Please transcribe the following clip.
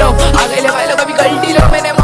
लो, आगे ले भाई लो, कभी गलती लो मैंने